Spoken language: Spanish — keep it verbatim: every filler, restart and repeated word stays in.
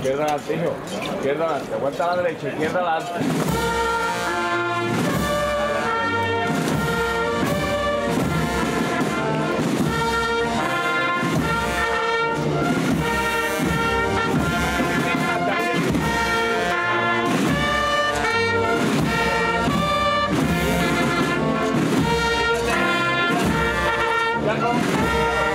Izquierda adelante, hijo. Izquierda adelante. Vuelta a la derecha, izquierda adelante. Ya no.